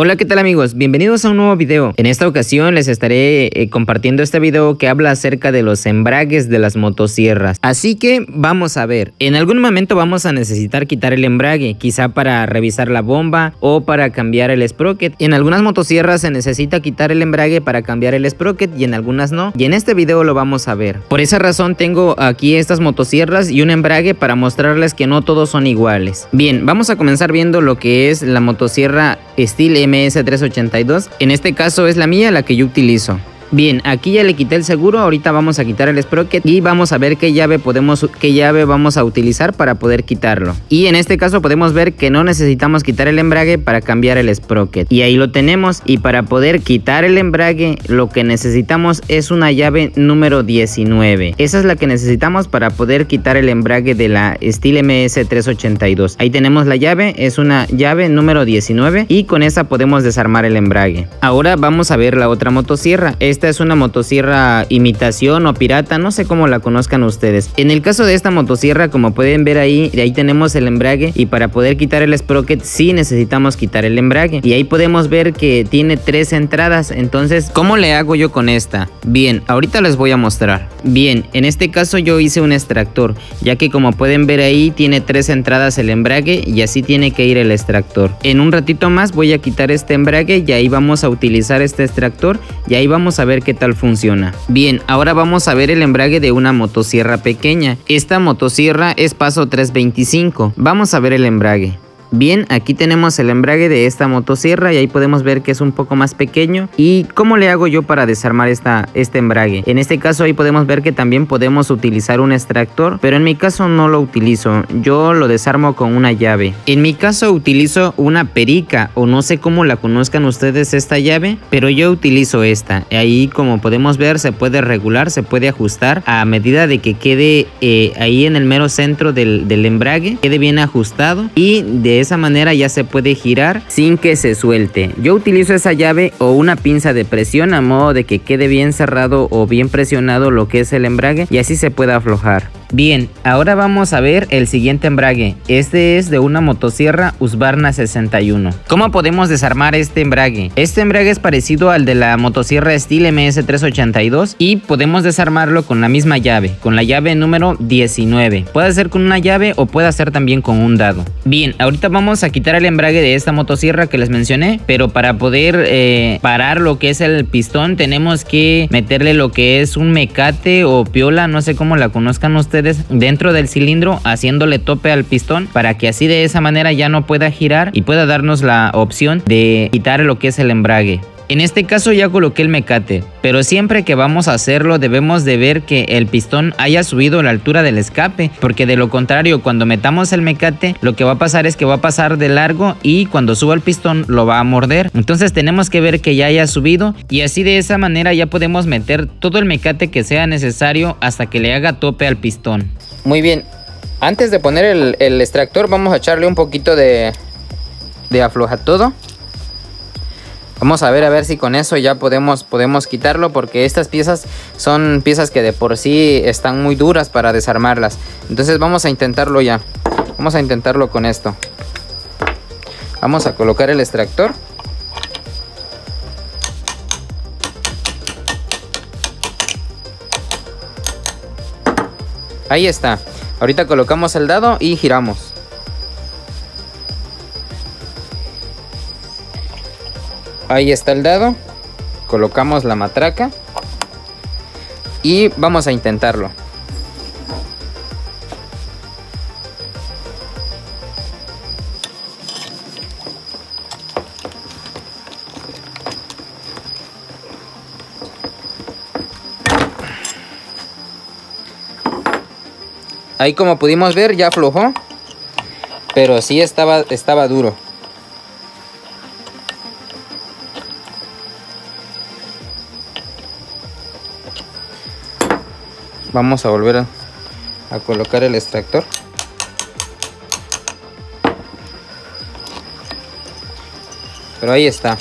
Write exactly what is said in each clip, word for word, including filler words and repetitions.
Hola, ¿qué tal amigos? Bienvenidos a un nuevo video. En esta ocasión les estaré eh, compartiendo este video que habla acerca de los embragues de las motosierras. Así que vamos a ver. En algún momento vamos a necesitar quitar el embrague, quizá para revisar la bomba o para cambiar el sprocket. En algunas motosierras se necesita quitar el embrague para cambiar el sprocket y en algunas no. Y en este video lo vamos a ver. Por esa razón tengo aquí estas motosierras y un embrague para mostrarles que no todos son iguales. Bien, vamos a comenzar viendo lo que es la motosierra Stihl M S trescientos ochenta y dos. En este caso es la mía, la que yo utilizo. Bien, aquí ya le quité el seguro, ahorita vamos a quitar el sprocket y vamos a ver qué llave podemos, qué llave vamos a utilizar para poder quitarlo. Y en este caso podemos ver que no necesitamos quitar el embrague para cambiar el sprocket. Y ahí lo tenemos. Y para poder quitar el embrague lo que necesitamos es una llave número diecinueve. Esa es la que necesitamos para poder quitar el embrague de la Stihl M S trescientos ochenta y dos. Ahí tenemos la llave, es una llave número diecinueve y con esa podemos desarmar el embrague. Ahora vamos a ver la otra motosierra. Esta es una motosierra imitación o pirata, no sé cómo la conozcan ustedes. En el caso de esta motosierra, como pueden ver ahí, ahí tenemos el embrague y para poder quitar el sprocket sí necesitamos quitar el embrague. Y ahí podemos ver que tiene tres entradas. Entonces, ¿cómo le hago yo con esta? Bien, ahorita les voy a mostrar. Bien, en este caso yo hice un extractor, ya que como pueden ver ahí tiene tres entradas el embrague y así tiene que ir el extractor. En un ratito más voy a quitar este embrague y ahí vamos a utilizar este extractor y ahí vamos a ver qué tal funciona. Bien, ahora vamos a ver el embrague de una motosierra pequeña. Esta motosierra es paso trescientos veinticinco. Vamos a ver el embrague. Bien, aquí tenemos el embrague de esta motosierra y ahí podemos ver que es un poco más pequeño. ¿Y cómo le hago yo para desarmar esta, este embrague? En este caso ahí podemos ver que también podemos utilizar un extractor, pero en mi caso no lo utilizo, yo lo desarmo con una llave. En mi caso utilizo una perica o no sé cómo la conozcan ustedes esta llave, pero yo utilizo esta. Ahí como podemos ver se puede regular, se puede ajustar a medida de que quede eh, ahí en el mero centro del, del embrague, quede bien ajustado y de De esa manera ya se puede girar sin que se suelte. Yo utilizo esa llave o una pinza de presión a modo de que quede bien cerrado o bien presionado lo que es el embrague y así se pueda aflojar. Bien, ahora vamos a ver el siguiente embrague. Este es de una motosierra Husqvarna sesenta y uno. ¿Cómo podemos desarmar este embrague? Este embrague es parecido al de la motosierra Stihl M S trescientos ochenta y dos y podemos desarmarlo con la misma llave, con la llave número diecinueve. Puede ser con una llave o puede ser también con un dado. Bien, ahorita vamos a quitar el embrague de esta motosierra que les mencioné, pero para poder eh, parar lo que es el pistón tenemos que meterle lo que es un mecate o piola, no sé cómo la conozcan ustedes, dentro del cilindro, haciéndole tope al pistón para que así de esa manera ya no pueda girar y pueda darnos la opción de quitar lo que es el embrague. En este caso ya coloqué el mecate, pero siempre que vamos a hacerlo debemos de ver que el pistón haya subido a la altura del escape, porque de lo contrario cuando metamos el mecate lo que va a pasar es que va a pasar de largo y cuando suba el pistón lo va a morder. Entonces tenemos que ver que ya haya subido y así de esa manera ya podemos meter todo el mecate que sea necesario hasta que le haga tope al pistón. Muy bien, antes de poner el, el extractor vamos a echarle un poquito de, de afloja todo. Vamos a ver a ver si con eso ya podemos, podemos quitarlo, porque estas piezas son piezas que de por sí están muy duras para desarmarlas. Entonces vamos a intentarlo ya. Vamos a intentarlo con esto. Vamos a colocar el extractor. Ahí está. Ahorita colocamos el dado y giramos. Ahí está el dado, colocamos la matraca y vamos a intentarlo. Ahí como pudimos ver ya aflojó, pero sí estaba, estaba duro. Vamos a volver a, a colocar el extractor. Pero ahí está.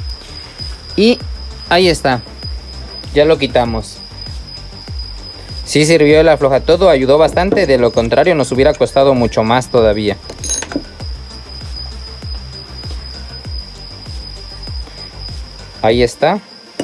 Y ahí está. Ya lo quitamos. Si Sí sirvió el afloja todo, ayudó bastante, de lo contrario nos hubiera costado mucho más todavía. Ahí está.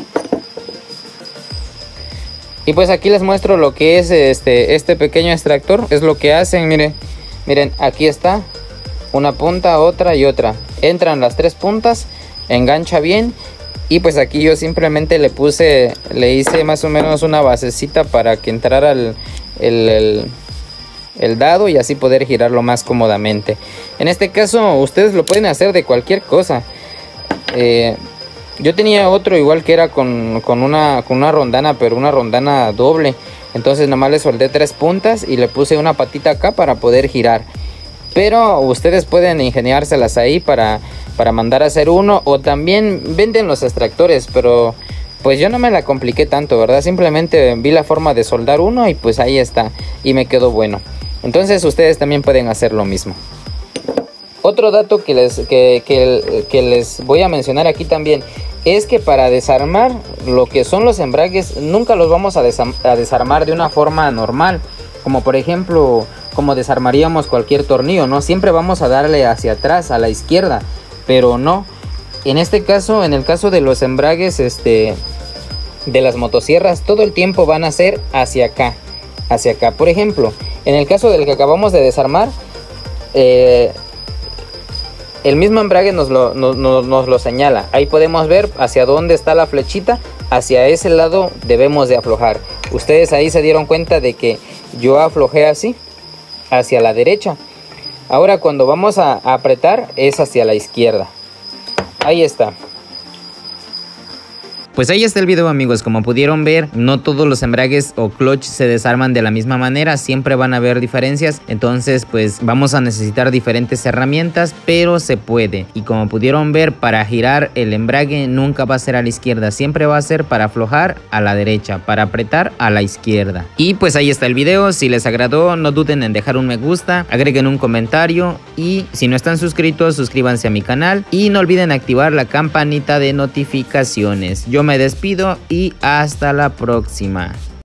Y pues aquí les muestro lo que es este, este pequeño extractor. Es lo que hacen, miren. Miren, aquí está. Una punta, otra y otra. Entran las tres puntas, engancha bien. Y pues aquí yo simplemente le puse, le hice más o menos una basecita para que entrara el, el, el, el dado y así poder girarlo más cómodamente. En este caso ustedes lo pueden hacer de cualquier cosa. Eh, yo tenía otro igual que era con, con, una, con una rondana, pero una rondana doble. Entonces nomás le soldé tres puntas y le puse una patita acá para poder girar. Pero ustedes pueden ingeniárselas ahí para, para mandar a hacer uno. O también venden los extractores, pero pues yo no me la compliqué tanto, ¿verdad? Simplemente vi la forma de soldar uno y pues ahí está. Y me quedó bueno. Entonces ustedes también pueden hacer lo mismo. Otro dato que les, que, que, que les voy a mencionar aquí también es que para desarmar lo que son los embragues nunca los vamos a, desarm a desarmar de una forma normal. Como por ejemplo, como desarmaríamos cualquier tornillo, ¿no? Siempre vamos a darle hacia atrás, a la izquierda, pero no. En este caso, en el caso de los embragues este, de las motosierras, todo el tiempo van a ser hacia acá, hacia acá. Por ejemplo, en el caso del que acabamos de desarmar, eh, el mismo embrague nos lo, nos, nos, nos lo señala. Ahí podemos ver hacia dónde está la flechita. Hacia ese lado debemos de aflojar. Ustedes ahí se dieron cuenta de que yo aflojé así, hacia la derecha. Ahora cuando vamos a, a apretar es hacia la izquierda. Ahí está. Pues ahí está el video, amigos. Como pudieron ver, no todos los embragues o clutch se desarman de la misma manera, siempre van a haber diferencias. Entonces pues vamos a necesitar diferentes herramientas, pero se puede. Y como pudieron ver, para girar el embrague nunca va a ser a la izquierda, siempre va a ser para aflojar a la derecha, para apretar a la izquierda. Y pues ahí está el video. Si les agradó, no duden en dejar un me gusta, agreguen un comentario y si no están suscritos, suscríbanse a mi canal y no olviden activar la campanita de notificaciones. Yo me despido y hasta la próxima.